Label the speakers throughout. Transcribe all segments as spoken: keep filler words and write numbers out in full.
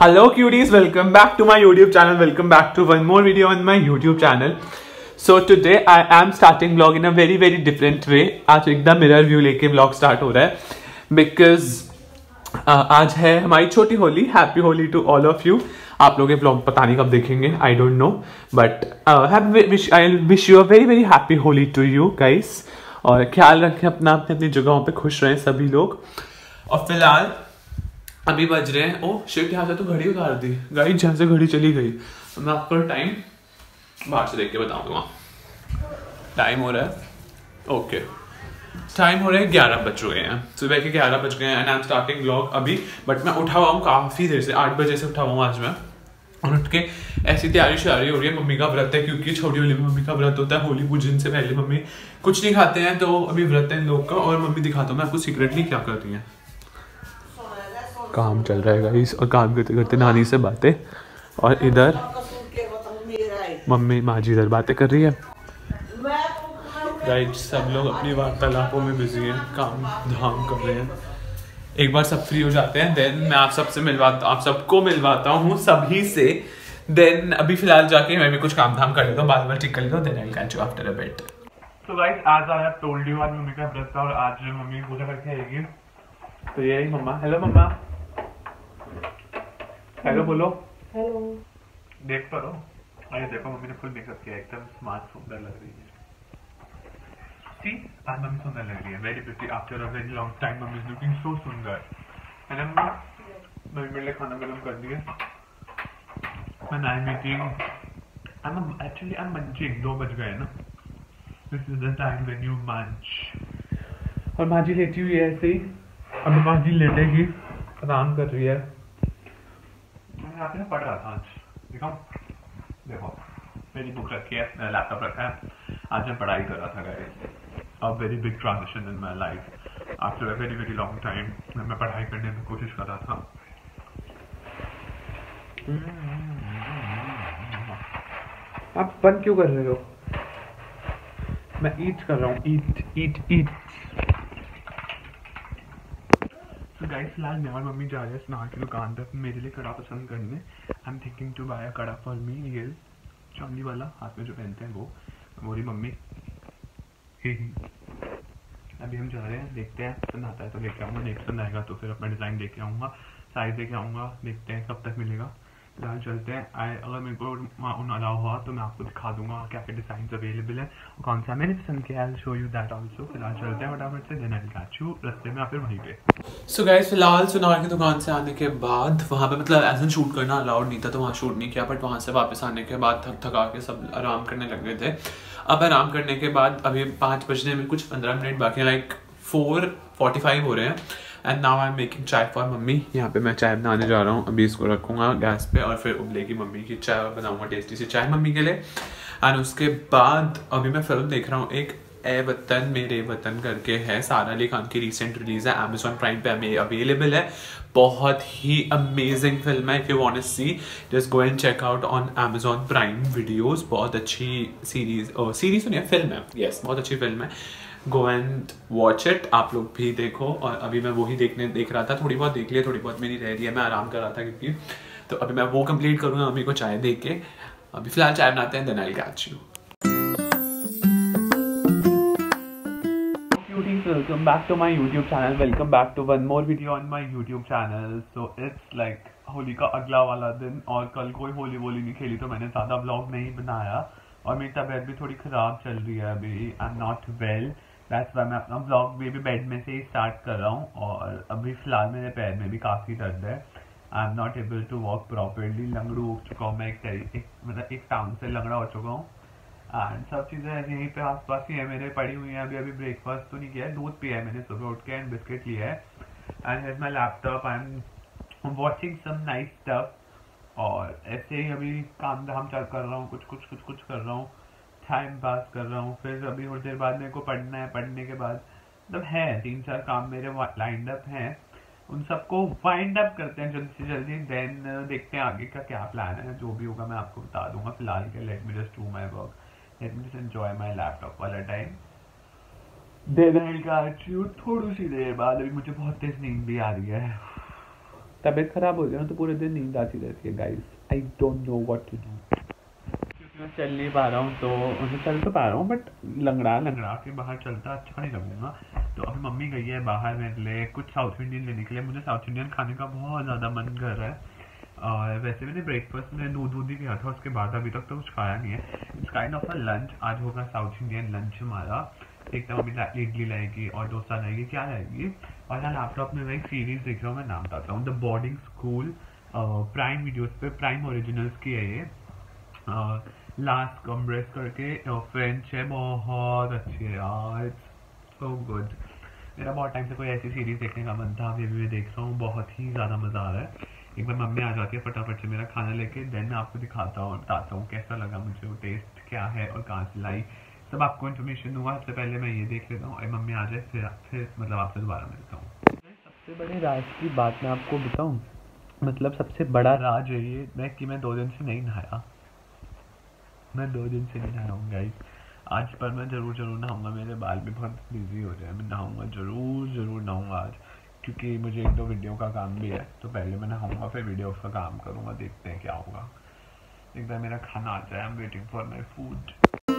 Speaker 1: Hello cuties, welcome back to my YouTube channel. Welcome back to one more video on my YouTube channel. So today I am starting vlog in a very very different way. आज एकदम mirror view लेके vlog start हो रहा है because uh, आज है हमारी छोटी Holi. Happy Holi to all of you. आप लोग ये vlog पता नहीं कब देखेंगे, I don't know, but I wish you a very very happy Holi to you guys. और ख्याल रखें अपना, अपनी अपनी जगहों पे खुश रहें सभी लोग. और फिलहाल अभी बज रहे हैं, ओह शिट, यहाँ से तो घड़ी उतार दी गाइस, जहाँ से घड़ी चली गई. मैं आपको टाइम बाहर से देख के बता दूंगा. टाइम हो रहा है, ओके टाइम हो रहा है ग्यारह बज चुके हैं, सुबह के ग्यारह बज गए हैं and I am starting vlog अभी. बट मैं उठा हुआ हूँ काफ़ी देर से, आठ बजे से उठा हुआ हूँ आज मैं. और उठ के ऐसी तैयारी श्यारी हो रही है. मम्मी का व्रत है क्योंकि छोटी होली में मम्मी का व्रत होता है. होली पूजन से पहले मम्मी कुछ नहीं खाते हैं, तो अभी व्रत है इन लोग का. और मम्मी दिखाता हूँ मैं आपको सीक्रेटली क्या कर रही है. काम चल रहा है गाइस, और काम करते करते नानी से बातें, और इधर मम्मी माँ जी इधर बातें कर रही है गाइस. सब लोग अपनी वार्तालापों में बिजी हैं, काम धाम कर रहे हैं. एक बार सब फ्री हो जाते हैं देन मैं आप सबसे मिलवाता आप सबको मिलवाता हूँ सभी से. देन अभी फिलहाल जाके मैं भी कुछ काम धाम कर लेता हूँ, बाल बाल ठीक कर लेता हूँ. Then I will catch you after a bit. तो गाइस आज आई हैव टोल्ड यू, आज मम्मी का व्रत था और आज मम्मी पूजा करके आएगी. तो यही मम्मा, हेलो मम्मा, हेलो बोलो.
Speaker 2: हेलो.
Speaker 1: देख पा रहो, अरे देखो मम्मी ने फुल मेकअप किया, एकदम स्मार्ट सुंदर लग रही है. सी आज मम्मी सुंदर लग रही है, very pretty after a very long time. Mummy is looking so सुंदर. है ना मम्मी? मम्मी मेरे लिए खाना गरम कर दिया. And I am eating, I am actually I am munching. दो बज गए ना, this is the time when you munch. और माँ जी लेटी हुई है ऐसे ही. अब माँ जी लेटेगी, आराम कर रही है. मैं यहाँ पे पढ़ रहा था आज, देखो देखो मेरी बुक रखी है, मेरा लैपटॉप रखा है. आज मैं पढ़ाई कर रहा था guys. A very big transition in my life after a very very long time. मैं पढ़ाई करने की कोशिश कर रहा था. आप बंद क्यों कर रहे हो? मैं ईट कर रहा हूँ, ईट ईट ईट. तो गाइस फिलहाल मैं और मम्मी जा रहे हैं स्नार की दुकान पर मेरे लिए कड़ा पसंद करने. I am thinking to buy a कड़ा फॉर मी. ये चांदी वाला हाथ में जो पहनते हैं वो, मोरी मम्मी. अभी हम जा रहे हैं, देखते हैं पसंद आता है तो लेके आऊँगा, नहीं पसंद आएगा तो फिर अपना डिज़ाइन देके आऊँगा, साइज देके आऊँगा. देखते हैं कब तक मिलेगा. फिलहाल चलते हैं. आए अगर मेरे को उन अलाउ हुआ तो मैं आपको दिखा दूंगा क्या क्या डिजाइन अवेलेबल है और कौन सा मैंने पसंद किया है. Show you that also. फिलहाल चलते हैं फटाफट से, then I will catch you रास्ते में या फिर वहीं पे. सो गाइस फिलहाल सुनार की दुकान से आने के बाद वहाँ पे मतलब ऐसा शूट करना अलाउड नहीं था तो वहाँ शूट नहीं किया. बट वहाँ से वापस आने के बाद थक थका के सब आराम करने लग गए थे. अब आराम करने के बाद अभी पाँच बजने में कुछ पंद्रह मिनट बाकी, लाइक फोर फोर्टी फाइव हो रहे हैं. And now I am making chai for mummy. यहाँ पे मैं चाय बनाने जा रहा हूँ. अभी इसको रखूँगा गैस पे और फिर उबलेगी मम्मी की चाय और बनाऊँगा टेस्टी सी चाय मम्मी के लिए. एंड उसके बाद अभी मैं फिल्म देख रहा हूँ, एक ए वतन मेरे वतन करके है, सारा अली खान की रिसेंट रिलीज है. अमेजॉन प्राइम पे अवेलेबल है. बहुत ही अमेजिंग फिल्म है. If you want to see just go and check out on Amazon Prime videos. बहुत अच्छी सीरीज सीरीज सुनिए फिल्म है, यस बहुत अच्छी फिल्म है. Go and watch it. आप लोग भी देखो. और अभी मैं वही देखने देख रहा था, थोड़ी बहुत देख लिया, थोड़ी बहुत मेरी रह रही है. मैं आराम कर रहा था क्योंकि, तो अभी मैं वो कंप्लीट करूँगा मम्मी को चाय दे के. अभी फिलहाल चाय बनाते हैं, then I will catch you. Welcome back to my YouTube channel. Welcome back to one more video on my YouTube channel. So it's like Holi का अगला वाला दिन और कल कोई होली वोली नहीं खेली तो मैंने ज़्यादा व्लॉग नहीं बनाया. और मेरी तबीयत भी थोड़ी ख़राब चल रही है अभी. I am not well, that's why मैं अपना व्लॉग भी, भी बेड में से ही स्टार्ट कर रहा हूँ. और अभी फ़िलहाल मेरे पैर में भी काफ़ी दर्द है. I am not able to walk properly. लंगड़ू हो चुका हूँ मैं, एक एक मतलब एक टाउन से लंगड़ा हो चुका हूँ. एंड सब चीज़ें यहीं पे आसपास ही है मेरे पड़ी हुई हैं. अभी अभी ब्रेकफास्ट तो नहीं किया है, दूध पिया है मैंने सुबह उठ के एंड बिस्किट लिया है. And here my laptop, I am watching some nice stuff. और ऐसे ही अभी काम धाम चल कर रहा हूँ, कुछ कुछ कुछ कुछ कर रहा हूँ, टाइम पास कर रहा हूँ. फिर अभी थोड़ी देर बाद मेरे को पढ़ना है. पढ़ने के बाद मतलब है तीन चार काम मेरे लाइंड अप हैं, उन सबको वाइंड अप करते हैं जल्दी से जल्दी. देन देखते हैं आगे का क्या प्लान है. जो भी होगा मैं आपको बता दूंगा. फिलहाल के let me just do my work. Let me just enjoy my laptop वाला time. Then I'll catch you थोड़ी सी देर बाद. अभी मुझे बहुत तेज नींद भी आ रही है. तबीयत खराब हो गई ना तो पूरे दिन नींद आती रहती है guys, I don't know what to do, क्योंकि मैं चल नहीं पा रहा हूँ, तो मैं चल तो पा रहा हूँ बट लंगड़ा लंगड़ा के बाहर चलता अच्छा नहीं लगूंगा। तो अभी मम्मी गई है बाहर मेरे लिए कुछ साउथ इंडियन लेने के लिए, मुझे साउथ इंडियन खाने का बहुत ज़्यादा मन कर रहा है। और वैसे मैंने ब्रेकफास्ट में दूध दूध ही किया था, उसके बाद अभी तक तो कुछ खाया नहीं है। It's kind of a lunch, आज होगा साउथ इंडियन लंच हमारा। देखता हूँ मम्मी इडली लाएगी और डोसा लाएगी, क्या लाएगी। और यहाँ लैपटॉप में मैं एक सीरीज देख रहा हूँ, मैं नाम बताता हूँ, the boarding school, prime videos पे, प्राइम ओरिजिनल्स की है ये। लास्ट कम्ब्रेस करके फ्रेंच है, बहुत अच्छी है यार, इट्स सो गुड। मेरा बहुत टाइम से कोई ऐसी सीरीज देखने का मन था, अभी भी मैं देख रहा हूँ, बहुत ही ज़्यादा मज़ा आ रहा है। एक बार मम्मी आ जाती है फटाफट से मेरा खाना लेके, देन मैं आपको दिखाता हूँ, बताता हूँ कैसा लगा मुझे, वो टेस्ट क्या है और कहाँ से लाई, सब आपको इन्फॉर्मेशन दूंगा। सबसे पहले मैं ये देख लेता हूँ और मम्मी आ जाए, फिर फिर मतलब आपसे दोबारा मिलता हूँ। सबसे बड़े राज की बात मैं आपको बताऊँ, मतलब सबसे बड़ा राज है ये मैं कि मैं दो दिन से नहीं नहाया, मैं दो दिन से नहीं नहाया हूँ गाइस। आज पर मैं ज़रूर ज़रूर नहाऊंगा, मेरे बाल भी बहुत बिजी हो जाए, मैं नहाऊंगा ज़रूर ज़रूर नहाऊंगा आज, क्योंकि मुझे एक दो वीडियो का काम भी है। तो पहले मैं नहाऊंगा फिर वीडियो का काम करूंगा, देखते हैं क्या होगा। एक बार मेरा खाना आ जाए, I am waiting for my food.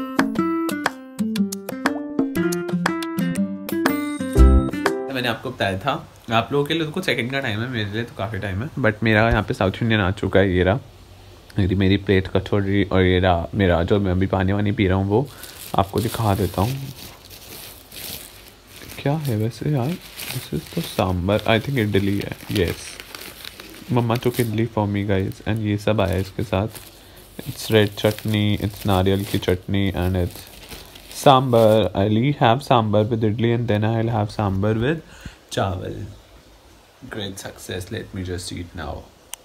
Speaker 1: मैंने आपको बताया था, आप लोगों के लिए तो कुछ सेकंड का टाइम है, मेरे लिए तो काफ़ी टाइम है, बट मेरा यहाँ पे साउथ इंडियन आ चुका है। ये रहा मेरी मेरी प्लेट कचौड़ी, और ये रहा मेरा जो मैं अभी पानी वानी पी रहा हूँ, वो आपको दिखा देता हूँ क्या है वैसे यार। दिस इज तो सांबर, आई थिंक इडली है, yes mama took idli for me guys, and ये सब आया इसके साथ। इट्स रेड चटनी, इट्स नारियल की chutney, and it's sambar. I have sambar with idli and then I will have sambar with chawal. Great success, let me just eat now.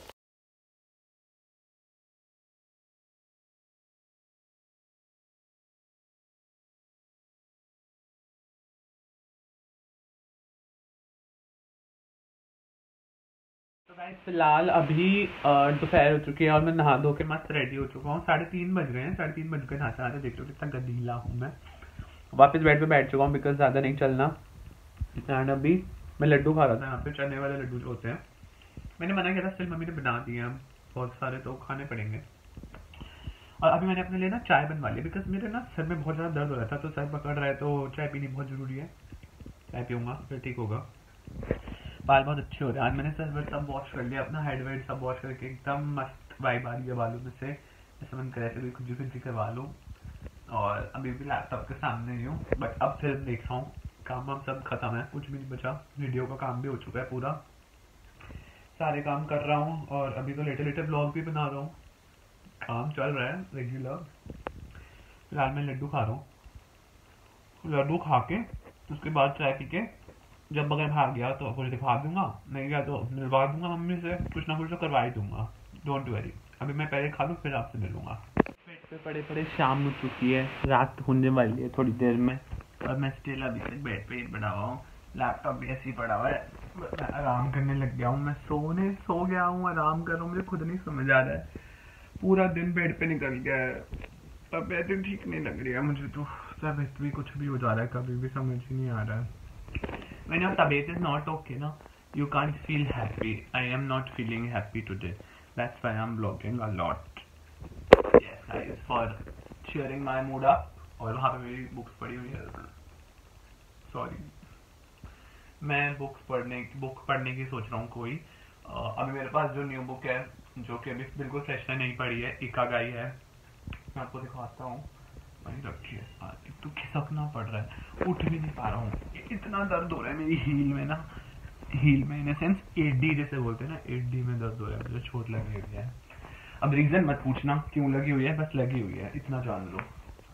Speaker 1: तो guys फिलहाल अभी दोपहर हो चुकी है और मैं नहा धो के मस्त रेडी हो चुका हूँ। साढ़े तीन बज गए हैं, साढ़े तीन बज गए नहाते नहाते, देख लो कितना गदीला हूँ मैं। वापस बेड पे बैठ चुका हूँ बिकॉज ज़्यादा नहीं चलना। एंड अभी मैं लड्डू खा रहा था, यहाँ पे चने वाले लड्डू जो होते हैं, मैंने मना किया था, स्टिल मम्मी ने बना दिए हैं बहुत सारे, तो खाने पड़ेंगे। और अभी मैंने अपने लिए ना चाय बनवा ली, बिकॉज मेरे ना सर में बहुत ज़्यादा दर्द हो रहा था, तो सर पकड़ रहा है, तो चाय पीनी बहुत ज़रूरी है। चाय पीऊँगा फिर ठीक होगा। बाल बहुत अच्छे हो रहे हैं आज, मैंने सर सब वॉश कर लिया, अपना हेड वेड सब वॉश करके एकदम मस्त वाइब आ रही है बालों में से, जैसे मन करे ऐसे खुद खुद करवा लूँ। और अभी भी लैपटॉप के सामने ही हूँ, बट अब फिल्म देख रहा हूँ, काम वाम सब खत्म है, कुछ भी नहीं बचा, वीडियो का काम भी हो चुका है पूरा, सारे काम कर रहा हूँ। और अभी तो लेटे लेटे ब्लॉग भी बना रहा हूँ, काम चल रहा है रेगुलर। फिलहाल मैं लड्डू खा रहा हूँ, लड्डू खा के उसके बाद चाय पी के, जब अगर भाग गया तो कुछ दिखा दूंगा, नहीं गया तो मिलवा दूंगा मम्मी से, कुछ ना कुछ तो करवा ही दूंगा, डोंट वरी। अभी मैं पहले खा लूँ फिर आपसे मिलूंगा। पेट पे पड़े पड़े शाम हो चुकी है, रात होने वाली है थोड़ी देर में, और मैं स्टिल अभी तक बेड पे ही पड़ा हुआ हूँ, लैपटॉप भी ऐसे ही पड़ा हुआ है, मैं आराम करने लग गया हूँ, मैं सोने सो गया हूँ, आराम कर रहा हूँ, मुझे खुद नहीं समझ आ रहा है, पूरा दिन बेड पे निकल गया है, तबीयत ठीक नहीं लग रही है मुझे, तो तबीयत भी कुछ भी हो जा रहा है, कभी भी समझ ही नहीं आ रहा है। When your tablet is not okay, no, you can't feel happy. I am not feeling happy today. That's why I'm vlogging a lot. Yes, guys, for cheering my mood up. और वहाँ पे मेरी बुक्स पड़ी हुई है, sorry, मैं books पढ़ने book पढ़ने की सोच रहा हूँ कोई। uh, अभी मेरे पास जो न्यू बुक है, जो कि अभी बिल्कुल फ्रेश नहीं पढ़ी है, इकागाई है, मैं आपको दिखाता हूँ। रखिए, तो खिसकना पड़ रहा है, उठ भी नहीं पा रहा हूँ, इतना दर्द हो रहा है मेरी हील में ना, हील में इन सेंस एडी जैसे बोलते हैं ना, एडी में दर्द हो रहा है, मुझे चोट लगी हुई है। अब रीजन मत पूछना क्यों लगी हुई है, बस लगी हुई है, इतना जान लो।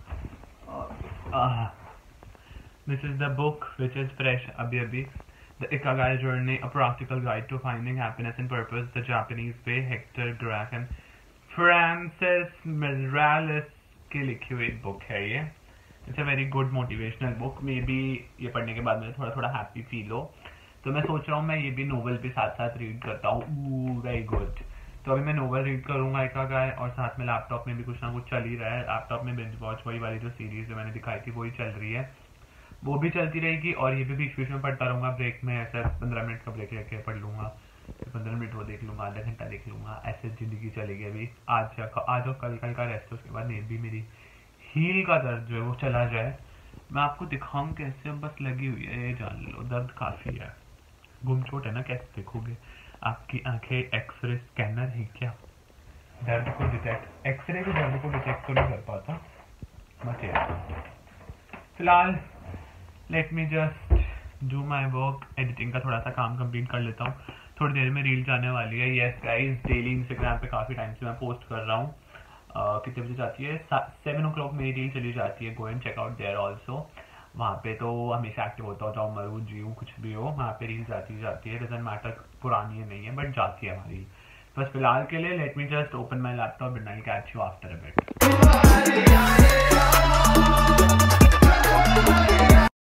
Speaker 1: This is the book which is fresh अभी अभी, the Ikigai journey, a practical guide to finding happiness and purpose, the Japanese way, Hector ग्राक एंड फ्रांसिस मिरालेस की लिखी हुई बुक है ये। It's a very good motivational book, maybe ये पढ़ने के बाद मुझे थोड़ा थोड़ा हैप्पी फील हो, तो मैं सोच रहा हूँ मैं ये भी नोवेल भी साथ साथ रीड करता हूँ। वेरी गुड, तो अभी मैं नोवेल रीड करूँगा इकागाई, और साथ में लैपटॉप में भी कुछ ना कुछ चल ही रहा है। लैपटॉप में बिंज वॉच वही वाली जो सीरीज जो मैंने दिखाई थी वही चल रही है, वो भी चलती रहेगी, और ये भी बीच बीच में पढ़ता रहूँगा ब्रेक में, ऐसा पंद्रह मिनट का ब्रेक लेके पढ़ लूँगा। पंद्रह मिनट वो देख लूँगा, आधा घंटा देख लूँगा, ऐसे ज़िंदगी चलेगी। अभी आज आज और कल कल का रेस्ट, उसके बाद नींद भी मेरी हील का दर्द जो है वो चला जाए। मैं आपको दिखाऊं कैसे, बस लगी हुई है, ये जान लो दर्द काफ़ी है। गुमचोट है ना, कैसे देखोगे? आपकी आंखें एक्सरे स्कैनर है क्या? दर्द को डिटेक्ट, एक्सरे भी दर्द को डिटेक्ट तो नहीं कर पाता। बस ये फिलहाल let me just do my work, editing का थोड़ा सा काम कंप्लीट कर लेता हूँ। थोड़ी देर में रील जाने वाली है। यस गाइस, डेली इंस्टाग्राम पे काफ़ी टाइम से मैं पोस्ट कर रहा हूँ। कितने बजे जाती है? सेवन ओ क्लॉक मेरी रील चली जाती है। Go and check out there also. वहाँ पे तो हमेशा एक्टिव होता हो, जाओ मरू जीव कुछ भी हो, वहाँ पे रील जाती जाती है। डजंट मैटर पुरानी है नहीं है, बट जाती है हमारी। बस फिलहाल के लिए let me just open my laptop and I catch you after a bit.